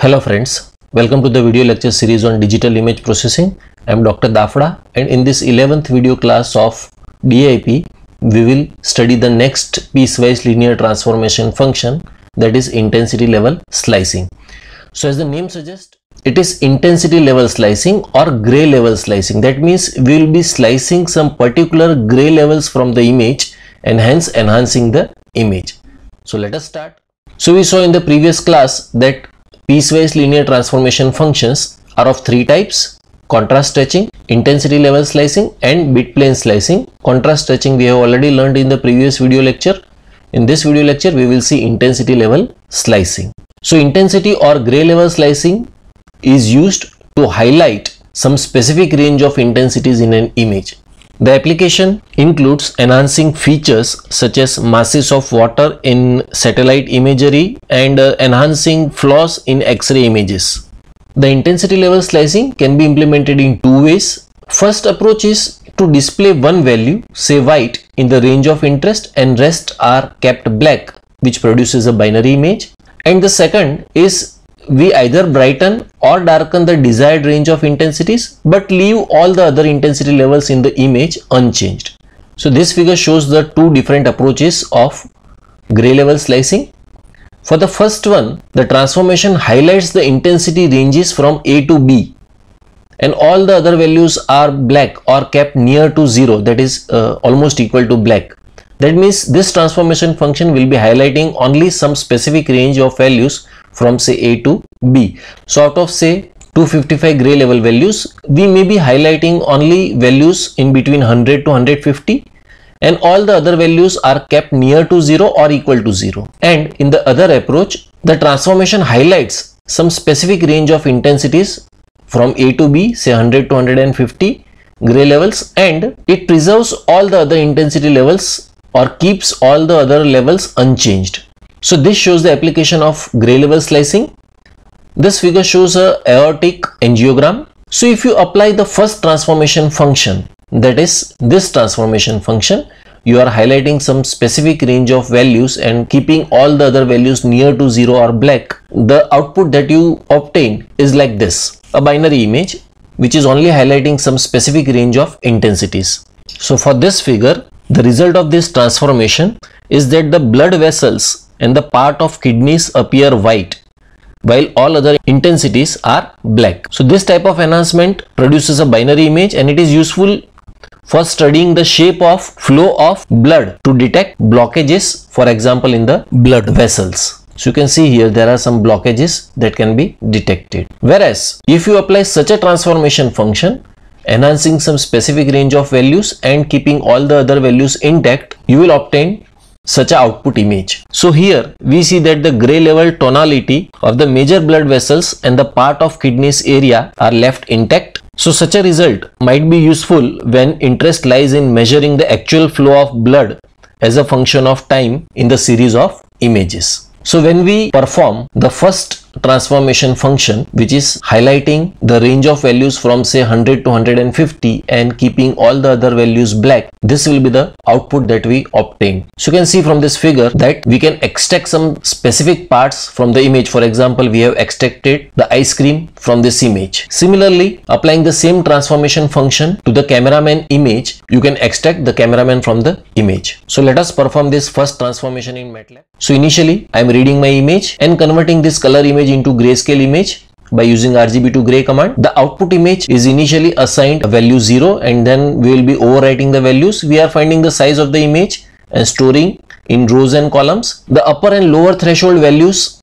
Hello friends, welcome to the video lecture series on digital image processing. I am Dr. Dafda, and in this 11th video class of DIP, we will study the next piecewise linear transformation function, that is intensity level slicing. So as the name suggests, it is intensity level slicing or gray level slicing. That means we will be slicing some particular gray levels from the image and hence enhancing the image. So let us start. So we saw in the previous class that piecewise linear transformation functions are of three types: contrast stretching, intensity level slicing, and bit plane slicing. Contrast stretching we have already learned in the previous video lecture. In this video lecture we will see intensity level slicing. So intensity or gray level slicing is used to highlight some specific range of intensities in an image. The application includes enhancing features such as masses of water in satellite imagery and enhancing flaws in X-ray images. The intensity level slicing can be implemented in two ways. First approach is to display one value, say white, in the range of interest and rest are kept black, which produces a binary image. And the second is we either brighten or darken the desired range of intensities but leave all the other intensity levels in the image unchanged. So this figure shows the two different approaches of gray level slicing. For the first one, the transformation highlights the intensity ranges from A to B and all the other values are black or kept near to 0, that is almost equal to black. That means this transformation function will be highlighting only some specific range of values from say A to B. So out of say 255 gray level values, we may be highlighting only values in between 100 to 150 and all the other values are kept near to 0 or equal to 0. And in the other approach, the transformation highlights some specific range of intensities from A to B, say 100 to 150 gray levels, and it preserves all the other intensity levels or keeps all the other levels unchanged. So this shows the application of gray level slicing. This figure shows a aortic angiogram. So if you apply the first transformation function, that is this transformation function, you are highlighting some specific range of values and keeping all the other values near to 0 or black. The output that you obtain is like this, a binary image which is only highlighting some specific range of intensities. So for this figure, the result of this transformation is that the blood vessels and the part of kidneys appear white while all other intensities are black. So this type of enhancement produces a binary image and it is useful for studying the shape of flow of blood to detect blockages, for example in the blood vessels. So you can see here there are some blockages that can be detected. Whereas if you apply such a transformation function, enhancing some specific range of values and keeping all the other values intact, you will obtain such an output image. So here we see that the gray level tonality of the major blood vessels and the part of kidneys area are left intact. So such a result might be useful when interest lies in measuring the actual flow of blood as a function of time in the series of images. So when we perform the first transformation function, which is highlighting the range of values from say 100 to 150 and keeping all the other values black, this will be the output that we obtain. So you can see from this figure that we can extract some specific parts from the image. For example, we have extracted the ice cream from this image. Similarly, applying the same transformation function to the cameraman image, you can extract the cameraman from the image. So let us perform this first transformation in MATLAB. So initially I am reading my image and converting this color image into grayscale image by using RGB to gray command. The output image is initially assigned a value 0 and then we will be overwriting the values. We are finding the size of the image and storing in rows and columns. The upper and lower threshold values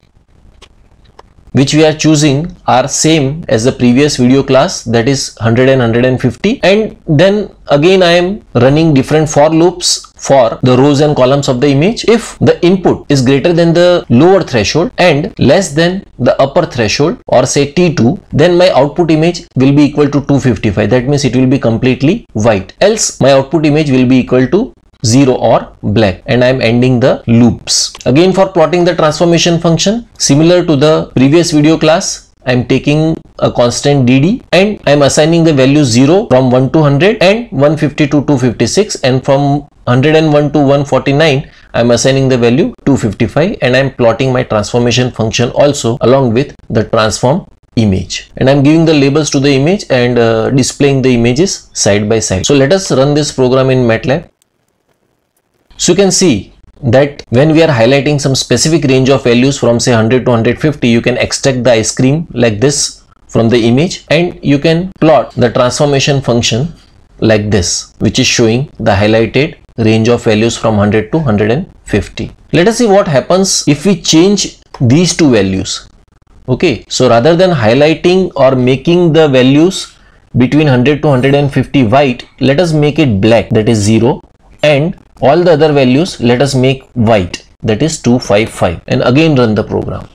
which we are choosing are same as the previous video class, that is 100 and 150, and then again I am running different for loops for the rows and columns of the image. If the input is greater than the lower threshold and less than the upper threshold, or say T2, then my output image will be equal to 255. That means it will be completely white, else my output image will be equal to 0 or black, and I am ending the loops. Again, for plotting the transformation function, similar to the previous video class, I am taking a constant dd and I am assigning the value 0 from 1 to 100 and 150 to 256, and from 101 to 149, I am assigning the value 255 and I am plotting my transformation function also along with the transform image, and I'm giving the labels to the image and displaying the images side by side. So let us run this program in MATLAB. So you can see that when we are highlighting some specific range of values from say 100 to 150, you can extract the ice cream like this from the image, and you can plot the transformation function like this, which is showing the highlighted range of values from 100 to 150. Let us see what happens if we change these two values. Okay, so rather than highlighting or making the values between 100 to 150 white, let us make it black, that is 0, and all the other values let us make white, that is 255, and again run the program.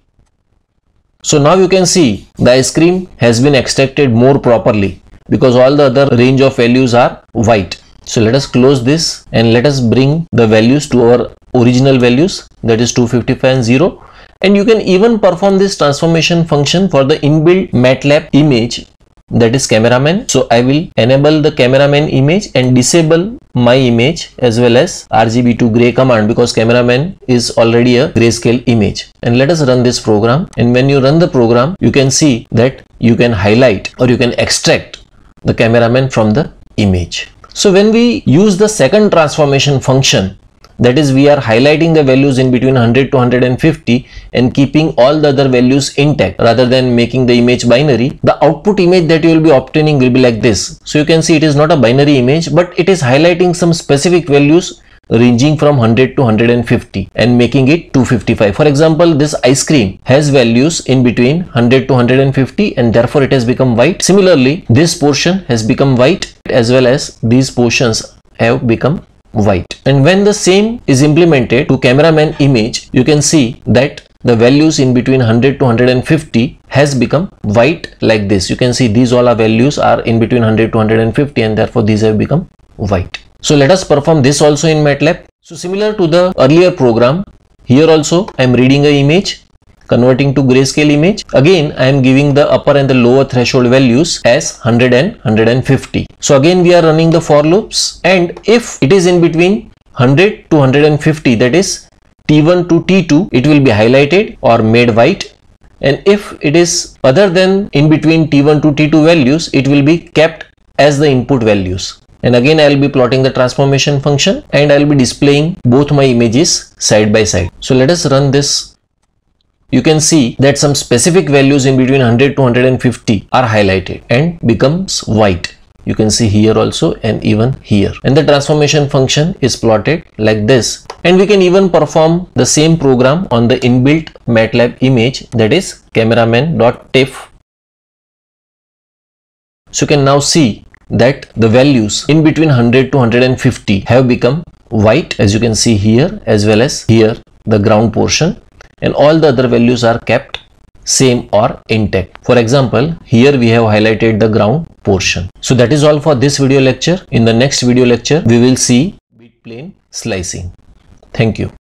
So now you can see the ice cream has been extracted more properly because all the other range of values are white. So let us close this and let us bring the values to our original values, that is 255 and 0. And you can even perform this transformation function for the inbuilt MATLAB image, that is cameraman. So I will enable the cameraman image and disable my image as well as RGB to gray command, because cameraman is already a grayscale image. And let us run this program, and when you run the program, you can see that you can highlight or you can extract the cameraman from the image. So when we use the second transformation function, that is we are highlighting the values in between 100 to 150 and keeping all the other values intact rather than making the image binary, the output image that you will be obtaining will be like this. So you can see it is not a binary image, but it is highlighting some specific values ranging from 100 to 150 and making it 255. For example, this ice cream has values in between 100 to 150 and therefore it has become white. Similarly, this portion has become white as well as these portions have become white. And when the same is implemented to cameraman image, you can see that the values in between 100 to 150 has become white like this. You can see these all our values are in between 100 to 150 and therefore these have become white. So let us perform this also in MATLAB. So similar to the earlier program, here also I am reading an image, converting to grayscale image. Again I am giving the upper and the lower threshold values as 100 and 150. So again we are running the for loops, and if it is in between 100 to 150, that is T1 to T2, it will be highlighted or made white, and if it is other than in between T1 to T2 values, it will be kept as the input values. And again I will be plotting the transformation function and I will be displaying both my images side by side. So let us run this. You can see that some specific values in between 100 to 150 are highlighted and becomes white. You can see here also and even here. And the transformation function is plotted like this. And we can even perform the same program on the inbuilt MATLAB image, that is cameraman.tiff. So you can now see that the values in between 100 to 150 have become white, as you can see here as well as here the ground portion, and all the other values are kept same or intact. For example, here we have highlighted the ground portion. So that is all for this video lecture. In the next video lecture we will see bit plane slicing. Thank you.